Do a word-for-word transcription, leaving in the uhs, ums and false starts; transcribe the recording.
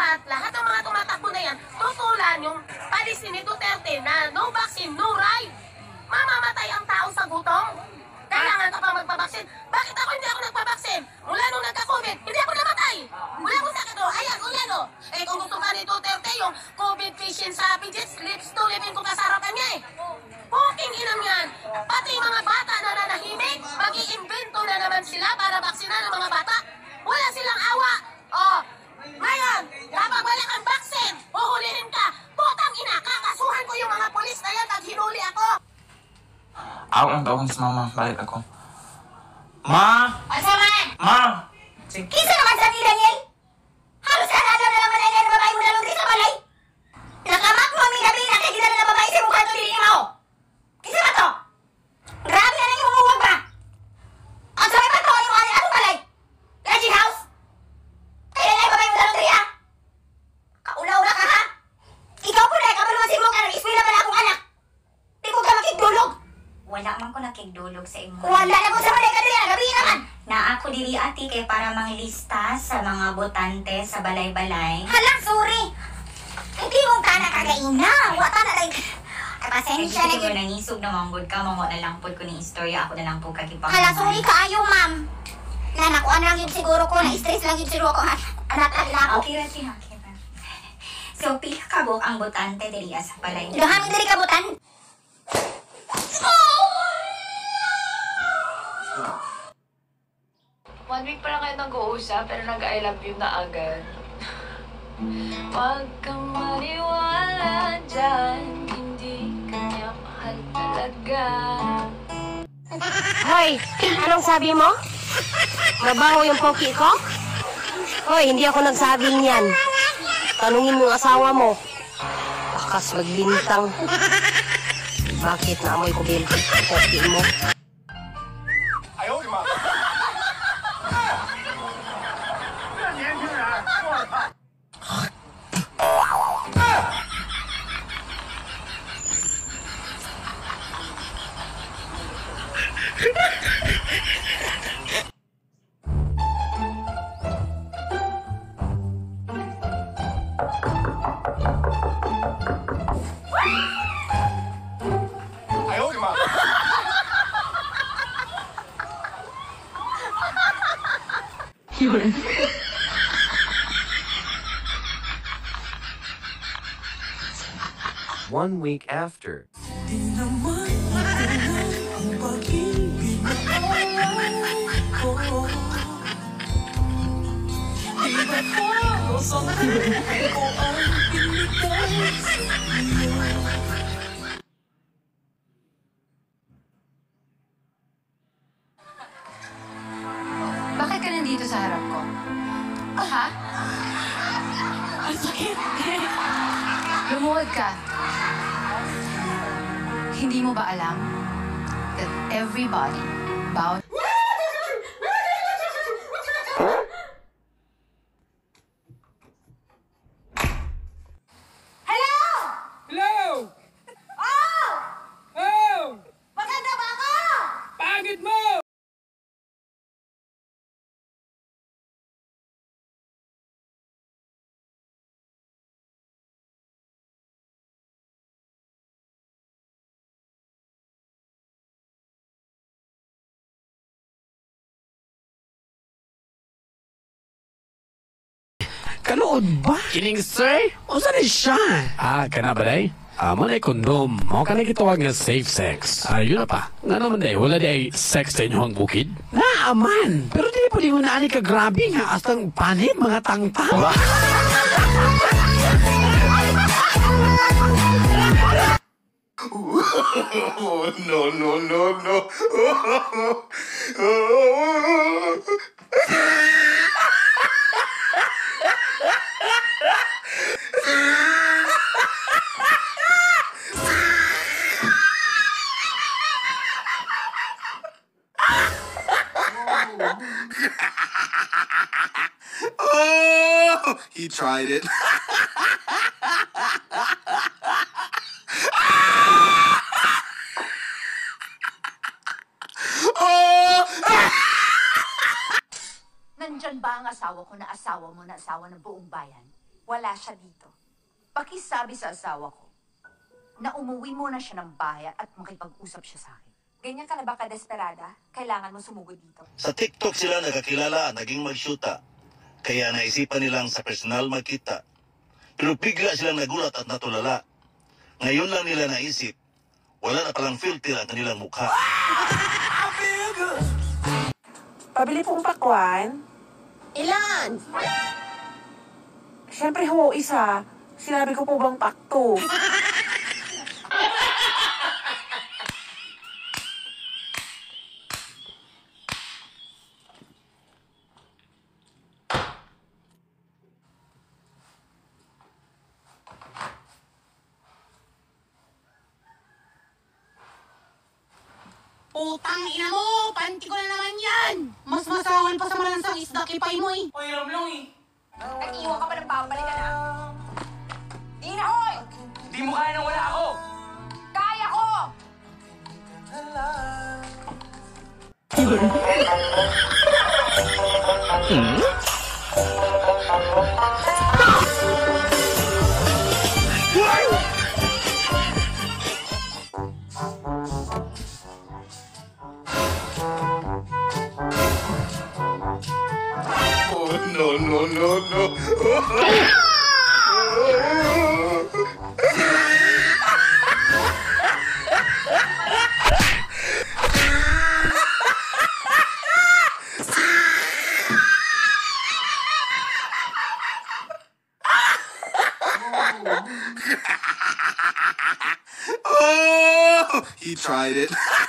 dapat lahat ng mga tumatakbo na yan, tutulan yung policy ni Duterte na no vaccine, no ride. Mamamatay ang tao sa gutom. Kailangan ka pa magpabaksin. Bakit ako hindi ako nagpabaksin? Mula nung nagka-COVID, hindi ako namatay. Wala akong sakit o. Ayan, o yan o. Eh kung gusto ka ni Duterte yung COVID patient sa Pidget Lips to living ko kasarapan niya eh. Puking inam yan. Pati yung mga bata na nanahimik, mag-iimbento na naman sila para baksinan ng mga bata. Wala silang awa. O, ngayon, kapag wala kang baksin, uhulihin ka. Putang ina, kakasuhan ko yung mga polis na yan pag hinuli ako. Ako ang tawag sa mama, balik ako. Ma! Asa man? Ma! Kisa naman sa ni Daniel? Halos ka na alam na naman na na babae mo na lungkis sa balay. Nakamak mo ang gabi na kay kita na babae sa mukha ito din mo. Kisa ba to? Grabe na nang humuhuwag ba? Ang sabi ba to yung ano atong balay? Lodging house? Kaya na yung babae mo na lungkis ha? Kaula-ula ka ha? Ikaw po na, kapalumasin mo ka ng iswila pa na akong anak. Di ko ka makikdulog. Wala man ko nakigdulog sa imo. Wala na ko sa balay ka diri, gabi naman. Na ako diri ati kay para manglista sa mga botante sa balay-balay. Hala, sorry. Hindi mo ka nakagaina. Wata na lang. Ay, pasensya na Ay, yun. ko nangisog na manggod ka, mamo na lang po ko ni istorya, ako na lang po kagipang. Hala, sorry kaayo, ma'am. Na, nakuha na lang yun siguro ko. Na-stress lang yun siguro ko. Anak, anak ako. Okay, Rati, okay ba? So, pila ka buok ang botante diri sa balay. Duhamin diri kabutan. One week pa lang kayo nag-uusap, pero nag-I love you na agad. Huwag kang maniwala dyan, hindi kanya mahal talaga. Hoy, anong sabi mo? Mabaho yung poki ko? Hoy, hindi ako nagsabi niyan. Tanungin mo ang asawa mo. Bakas magbintang. Bakit naamoy ko bil poki mo? One week after. Bakit ka nandito sa harap ko? Ha? Ang sakit! Lumuhod ka. Hindi mo ba alam that everybody bow... Hello! Hello! Oh! Oh! Maganda ba ako? Pagod mo! Kanood ba? Kining sir? Usa ni siya? Ah, kana ba day? Ah, man ay kondom. Mao ka na gitawag nga safe sex. Ah, yun na pa. Nga naman day, wala day sex sa inyong bukid. Na, aman. Pero di po di mo naani ka grabe nga. Astang panit, mga tangtang. Oh, no, no, no, no. Oh, he tried it. Nandyan ba ang asawa ko na asawa mo na asawa ng buong bayan? Wala siya dito. Pakisabi sa asawa ko na umuwi muna siya ng bahay at makipag-usap siya sa akin. Ganyan ka na ba kadesperada? Kailangan mo sumugod dito. Sa TikTok sila nagkakilala at naging magsyuta. Kaya naisipan nilang sa personal magkita. Pero bigla silang nagulat at natulala. Ngayon lang nila naisip, wala na palang filter ang kanilang mukha. Pabili pong pakwan. Ilan? Siyempre ho, isa. Sinabi ko po bang pakto? Putang ina mo! Panty ko na naman yan! Mas masawal pa sa malansang isda kipay mo eh! Pahiram lang eh. Nag-iwan ka pa ng babalik ka na. Di na, hoy! Di mo kaya nang wala ako. Kaya ko! No, no, no, no. Oh, he tried it.